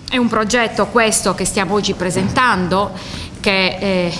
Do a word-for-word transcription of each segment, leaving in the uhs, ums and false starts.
È un progetto questo che stiamo oggi presentando, che eh,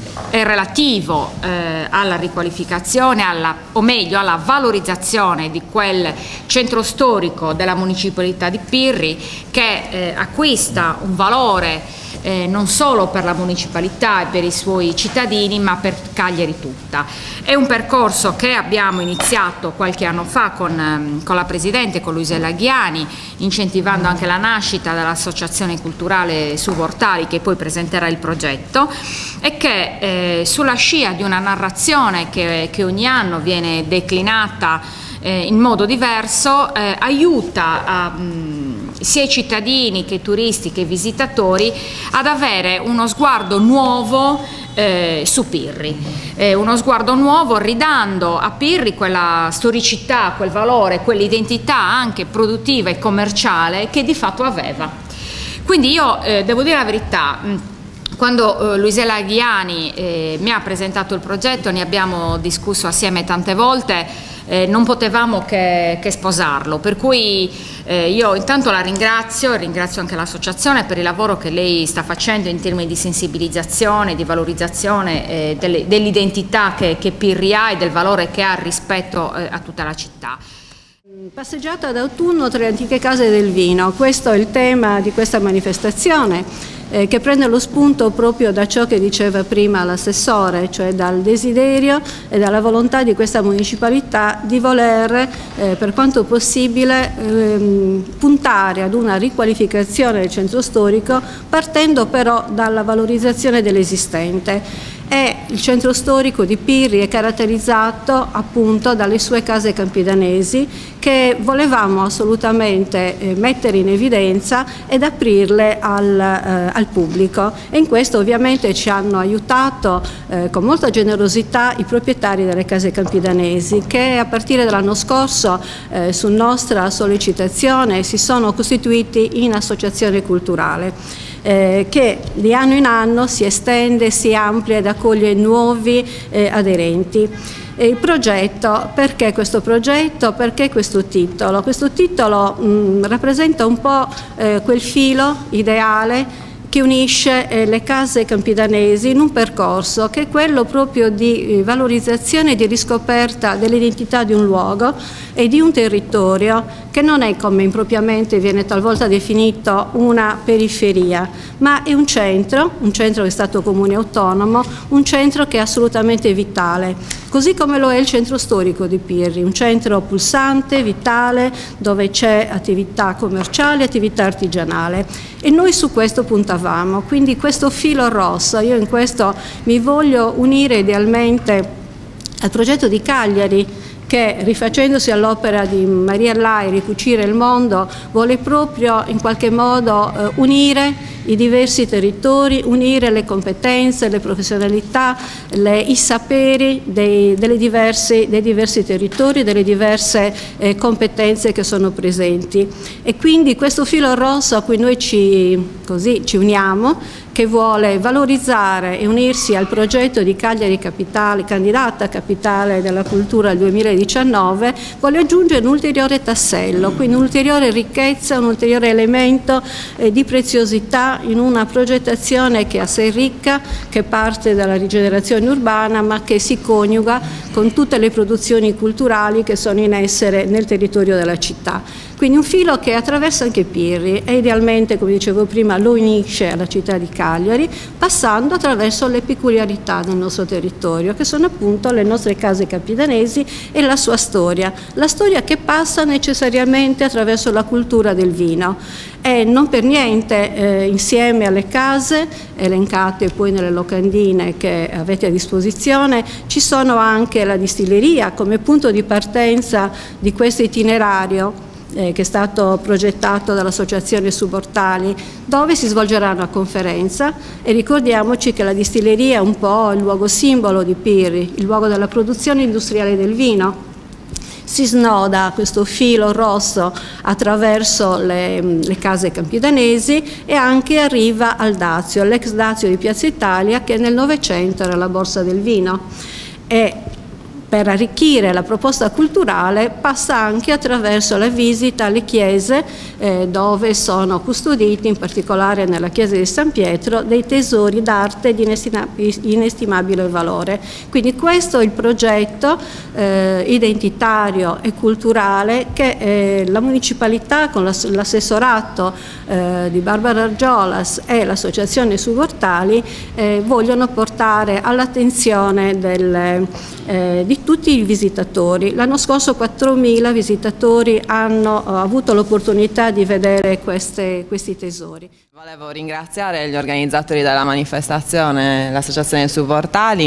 è relativo eh, alla riqualificazione, alla, o meglio alla valorizzazione di quel centro storico della municipalità di Pirri, che eh, acquista un valore eh, non solo per la municipalità e per i suoi cittadini, ma per Cagliari tutta. È un percorso che abbiamo iniziato qualche anno fa con, con la Presidente, con Luisella Ghiani, incentivando anche la nascita dell'Associazione Culturale Subortali, che poi presenterà il progetto, e che eh, sulla scia di una narrazione che, che ogni anno viene declinata eh, in modo diverso, eh, aiuta a, mh, sia i cittadini che i turisti che i visitatori ad avere uno sguardo nuovo eh, su Pirri, eh, uno sguardo nuovo ridando a Pirri quella storicità, quel valore, quell'identità anche produttiva e commerciale che di fatto aveva. Quindi io eh, devo dire la verità, mh, quando eh, Luisella Ghiani eh, mi ha presentato il progetto, ne abbiamo discusso assieme tante volte, eh, non potevamo che, che sposarlo, per cui eh, io intanto la ringrazio e ringrazio anche l'associazione per il lavoro che lei sta facendo in termini di sensibilizzazione, di valorizzazione eh, dell'identità che, che Pirri ha e del valore che ha rispetto eh, a tutta la città. Passeggiata d'autunno tra le antiche case del vino, questo è il tema di questa manifestazione. Eh, che prende lo spunto proprio da ciò che diceva prima l'assessore, cioè dal desiderio e dalla volontà di questa municipalità di voler, eh, per quanto possibile, ehm, puntare ad una riqualificazione del centro storico, partendo però dalla valorizzazione dell'esistente. E il centro storico di Pirri è caratterizzato appunto dalle sue case campidanesi che volevamo assolutamente eh, mettere in evidenza ed aprirle al, eh, al pubblico, e in questo ovviamente ci hanno aiutato eh, con molta generosità i proprietari delle case campidanesi, che a partire dall'anno scorso eh, su nostra sollecitazione si sono costituiti in associazione culturale. Eh, che di anno in anno si estende, si amplia ed accoglie nuovi eh, aderenti. E il progetto, perché questo progetto? Perché questo titolo? Questo titolo mh, rappresenta un po' eh, quel filo ideale che unisce eh, le case campidanesi in un percorso che è quello proprio di eh, valorizzazione e di riscoperta dell'identità di un luogo e di un territorio che non è, come impropriamente viene talvolta definito, una periferia, ma è un centro, un centro che è stato comune autonomo, un centro che è assolutamente vitale, così come lo è il centro storico di Pirri, un centro pulsante, vitale, dove c'è attività commerciale, attività artigianale, e noi su questo puntavamo. Quindi questo filo rosso, io in questo mi voglio unire idealmente al progetto di Cagliari, che rifacendosi all'opera di Maria Lai, Ricucire il mondo, vuole proprio in qualche modo eh, unire i diversi territori, unire le competenze, le professionalità, le, i saperi dei, delle diversi, dei diversi territori, delle diverse eh, competenze che sono presenti. E quindi questo filo rosso a cui noi ci, così, ci uniamo, che vuole valorizzare e unirsi al progetto di Cagliari Capitale, candidata capitale della cultura del duemiladiciannove, vuole aggiungere un ulteriore tassello, quindi un'ulteriore ricchezza, un ulteriore elemento eh, di preziosità in una progettazione che è assai ricca, che parte dalla rigenerazione urbana, ma che si coniuga con tutte le produzioni culturali che sono in essere nel territorio della città. Quindi un filo che attraversa anche Pirri e idealmente, come dicevo prima, lo unisce alla città di Cagliari, passando attraverso le peculiarità del nostro territorio, che sono appunto le nostre case campidanesi e la sua storia. La storia che passa necessariamente attraverso la cultura del vino. E non per niente eh, insieme alle case elencate poi nelle locandine che avete a disposizione ci sono anche la distilleria come punto di partenza di questo itinerario Eh, che è stato progettato dall'Associazione Subortali, dove si svolgerà una conferenza, e ricordiamoci che la distilleria è un po' il luogo simbolo di Pirri, il luogo della produzione industriale del vino. Si snoda questo filo rosso attraverso le, le case campidanesi e anche arriva al Dazio, all'ex Dazio di Piazza Italia, che nel Novecento era la borsa del vino. E per arricchire la proposta culturale passa anche attraverso la visita alle chiese eh, dove sono custoditi, in particolare nella chiesa di San Pietro, dei tesori d'arte di inestimabile valore. Quindi questo è il progetto eh, identitario e culturale che eh, la municipalità con l'assessorato eh, di Barbara Argiolas e l'associazione Suvortali eh, vogliono portare all'attenzione delle Eh, di tutti i visitatori. L'anno scorso quattromila visitatori hanno eh, avuto l'opportunità di vedere queste, questi tesori. Volevo ringraziare gli organizzatori della manifestazione, l'associazione Suvortali,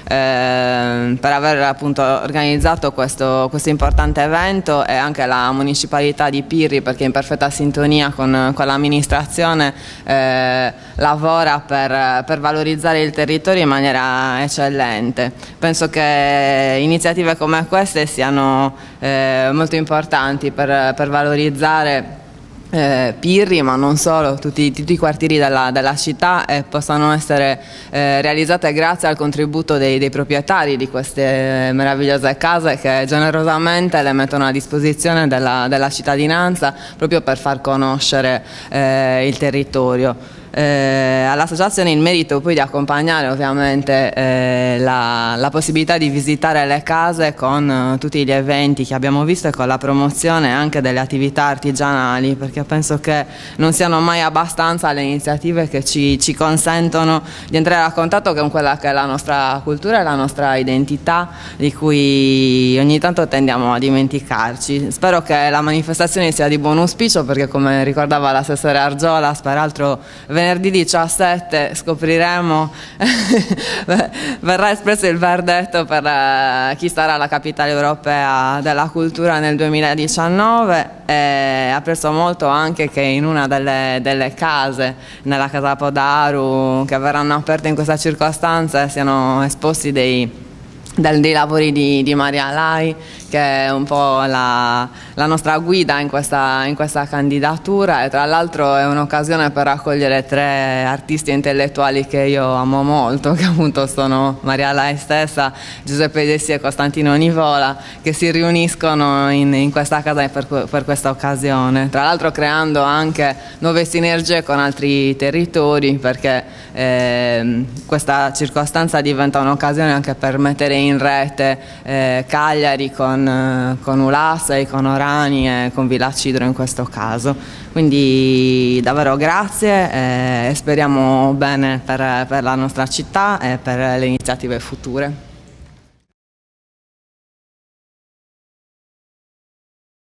eh, per aver appunto organizzato questo, questo importante evento, e anche la municipalità di Pirri, perché in perfetta sintonia con, con l'amministrazione eh, lavora per, per valorizzare il territorio in maniera eccellente. Penso che iniziative come queste siano eh, molto importanti per, per valorizzare Eh, Pirri, ma non solo, tutti, tutti i quartieri della, della città, e possano essere eh, realizzate grazie al contributo dei, dei proprietari di queste meravigliose case, che generosamente le mettono a disposizione della, della cittadinanza proprio per far conoscere eh, il territorio. Eh, all'associazione il merito poi di accompagnare ovviamente eh, la, la possibilità di visitare le case con eh, tutti gli eventi che abbiamo visto, e con la promozione anche delle attività artigianali, perché penso che non siano mai abbastanza le iniziative che ci, ci consentono di entrare a contatto con quella che è la nostra cultura e la nostra identità, di cui ogni tanto tendiamo a dimenticarci. Spero che la manifestazione sia di buon auspicio, perché, come ricordava l'assessore Argiolas, peraltro venerdì diciassette scopriremo, verrà espresso il verdetto per uh, chi sarà la capitale europea della cultura nel duemiladiciannove, e apprezzo molto anche che in una delle, delle case, nella Casa Podaru, che verranno aperte in questa circostanza, siano esposti dei dei lavori di, di Maria Lai, che è un po' la, la nostra guida in questa, in questa candidatura, e tra l'altro è un'occasione per raccogliere tre artisti intellettuali che io amo molto, che appunto sono Maria Lai stessa, Giuseppe Dessi e Costantino Nivola, che si riuniscono in, in questa casa per, per questa occasione, tra l'altro creando anche nuove sinergie con altri territori, perché eh, questa circostanza diventa un'occasione anche per mettere in rete eh, Cagliari con, eh, con Ulassai, con Orani e con Villacidro in questo caso. Quindi davvero grazie eh, e speriamo bene per, per la nostra città e per le iniziative future.